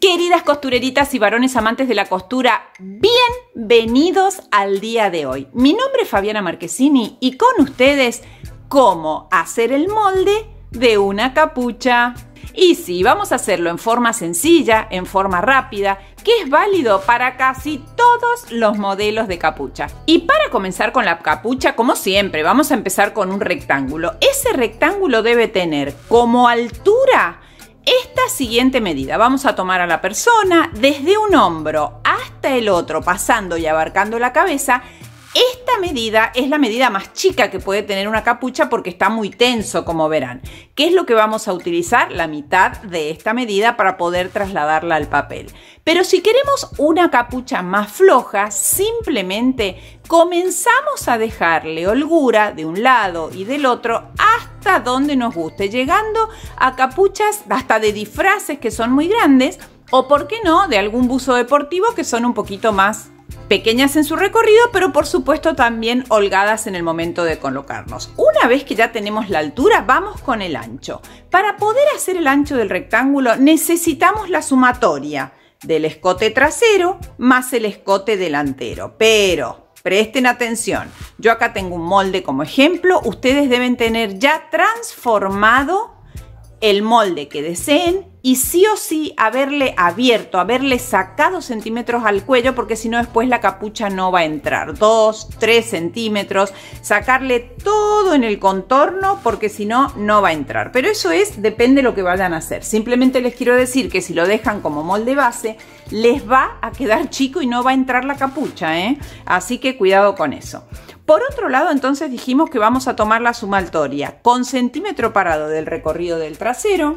Queridas costureritas y varones amantes de la costura, bienvenidos al día de hoy. Mi nombre es Fabiana Marchesini y con ustedes, cómo hacer el molde de una capucha. Y sí, vamos a hacerlo en forma sencilla, en forma rápida, que es válido para casi todos los modelos de capucha. Y para comenzar con la capucha, como siempre, vamos a empezar con un rectángulo. Ese rectángulo debe tener como altura esta siguiente medida. Vamos a tomar a la persona desde un hombro hasta el otro, pasando y abarcando la cabeza. Esta medida es la medida más chica que puede tener una capucha porque está muy tenso, como verán. ¿Qué es lo que vamos a utilizar? La mitad de esta medida para poder trasladarla al papel. Pero si queremos una capucha más floja, simplemente comenzamos a dejarle holgura de un lado y del otro hasta donde nos guste, llegando a capuchas hasta de disfraces que son muy grandes o, por qué no, de algún buzo deportivo que son un poquito más pequeñas en su recorrido, pero por supuesto también holgadas en el momento de colocarnos. Una vez que ya tenemos la altura, vamos con el ancho. Para poder hacer el ancho del rectángulo necesitamos la sumatoria del escote trasero más el escote delantero. Pero presten atención, yo acá tengo un molde como ejemplo, ustedes deben tener ya transformado el molde que deseen y sí o sí haberle abierto, haberle sacado centímetros al cuello, porque si no después la capucha no va a entrar. 2, 3 centímetros, sacarle todo en el contorno porque si no, no va a entrar. Pero eso depende de lo que vayan a hacer. Simplemente les quiero decir que si lo dejan como molde base, les va a quedar chico y no va a entrar la capucha, ¿eh? Así que cuidado con eso. Por otro lado, entonces dijimos que vamos a tomar la sumatoria con centímetro parado del recorrido del trasero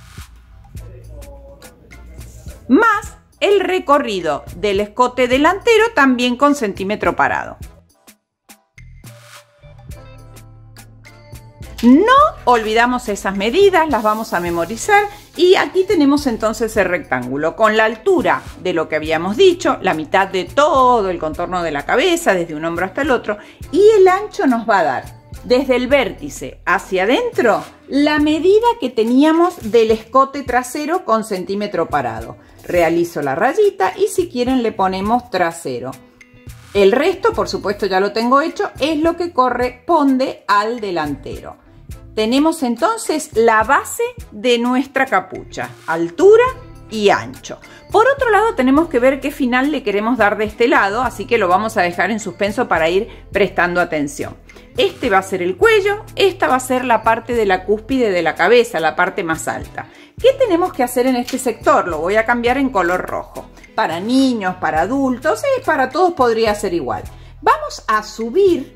más el recorrido del escote delantero también con centímetro parado. No olvidamos esas medidas, las vamos a memorizar y aquí tenemos entonces el rectángulo con la altura de lo que habíamos dicho, la mitad de todo el contorno de la cabeza, desde un hombro hasta el otro, y el ancho nos va a dar desde el vértice hacia adentro la medida que teníamos del escote trasero con centímetro parado. Realizo la rayita y si quieren le ponemos trasero. El resto, por supuesto ya lo tengo hecho, es lo que corresponde al delantero. Tenemos entonces la base de nuestra capucha, altura y ancho. Por otro lado tenemos que ver qué final le queremos dar de este lado, así que lo vamos a dejar en suspenso para ir prestando atención. Este va a ser el cuello, esta va a ser la parte de la cúspide de la cabeza, la parte más alta. ¿Qué tenemos que hacer en este sector? Lo voy a cambiar en color rojo. Para niños, para adultos, para todos podría ser igual. Vamos a subir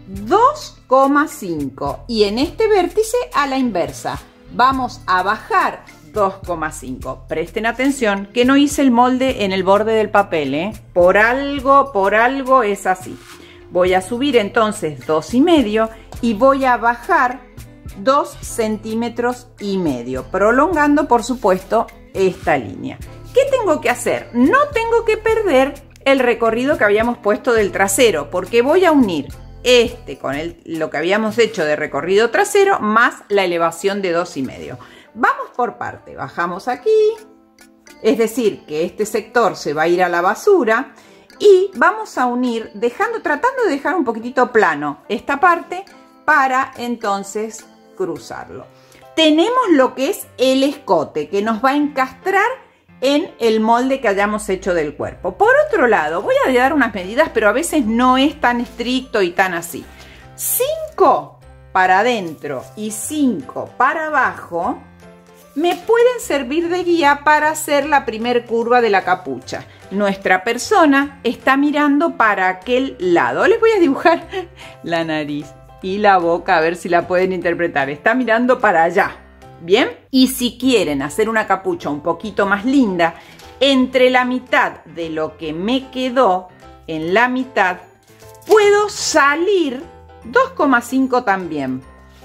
2,5 y en este vértice a la inversa. Vamos a bajar 2,5. Presten atención que no hice el molde en el borde del papel, ¿eh? Por algo es así. Voy a subir entonces 2,5 y voy a bajar 2,5 centímetros, prolongando por supuesto esta línea. ¿Qué tengo que hacer? No tengo que perder el recorrido que habíamos puesto del trasero, porque voy a unir con lo que habíamos hecho de recorrido trasero más la elevación de 2,5. Vamos por parte, bajamos aquí, es decir que este sector se va a ir a la basura y vamos a unir tratando de dejar un poquitito plano esta parte para entonces cruzarlo. Tenemos lo que es el escote que nos va a encastrar en el molde que hayamos hecho del cuerpo. Por otro lado, voy a dar unas medidas, pero a veces no es tan estricto y tan así. 5 para adentro y 5 para abajo me pueden servir de guía para hacer la primer curva de la capucha. Nuestra persona está mirando para aquel lado. Les voy a dibujar la nariz y la boca a ver si la pueden interpretar. Está mirando para allá. ¿Bien? Y si quieren hacer una capucha un poquito más linda, entre la mitad de lo que me quedó en la mitad, puedo salir 2,5 también.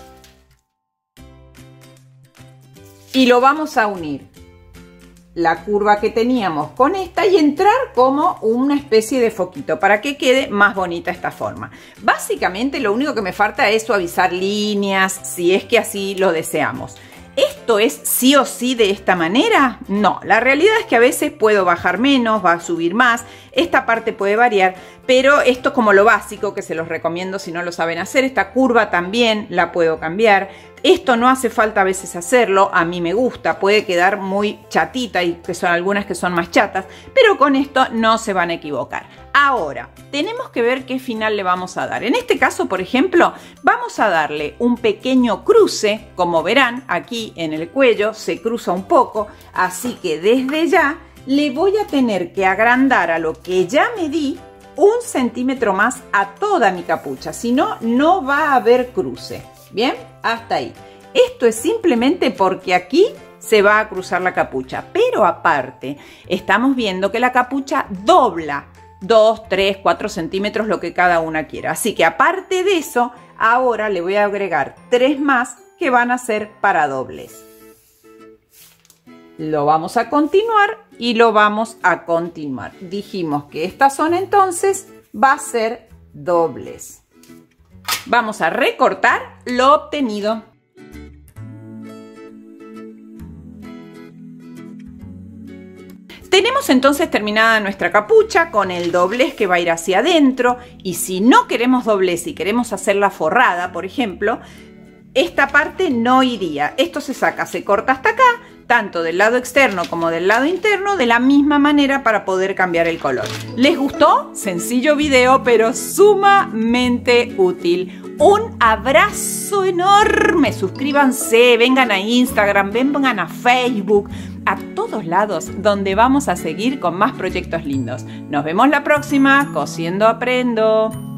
Y lo vamos a unir. La curva que teníamos con esta y entrar como una especie de foquito para que quede más bonita esta forma. Básicamente lo único que me falta es suavizar líneas, si es que así lo deseamos. ¿esto es sí o sí de esta manera? No, la realidad es que a veces puedo bajar menos, va a subir más, esta parte puede variar, pero esto es como lo básico que se los recomiendo si no lo saben hacer. Esta curva también la puedo cambiar. Esto no hace falta a veces hacerlo, a mí me gusta, puede quedar muy chatita y que son algunas que son más chatas, pero con esto no se van a equivocar. Ahora, tenemos que ver qué final le vamos a dar. En este caso, por ejemplo, vamos a darle un pequeño cruce, como verán, aquí en el cuello se cruza un poco, así que desde ya le voy a tener que agrandar a lo que ya medí 1 centímetro más a toda mi capucha, si no, no va a haber cruce. Bien, hasta ahí. Esto es simplemente porque aquí se va a cruzar la capucha, pero aparte estamos viendo que la capucha dobla 2, 3, 4 centímetros, lo que cada una quiera. Así que aparte de eso, ahora le voy a agregar 3 más que van a ser para dobles. Lo vamos a continuar y lo vamos a continuar. Dijimos que esta zona entonces va a ser dobles. Vamos a recortar lo obtenido. Tenemos entonces terminada nuestra capucha con el doblez que va a ir hacia adentro, y si no queremos doblez y queremos hacerla forrada, por ejemplo, esta parte no iría. Esto se saca, se corta hasta acá, tanto del lado externo como del lado interno, de la misma manera para poder cambiar el color. ¿Les gustó? Sencillo video, pero sumamente útil. Un abrazo enorme. Suscríbanse, vengan a Instagram, vengan a Facebook, a todos lados donde vamos a seguir con más proyectos lindos. Nos vemos la próxima. Cosiendo aprendo.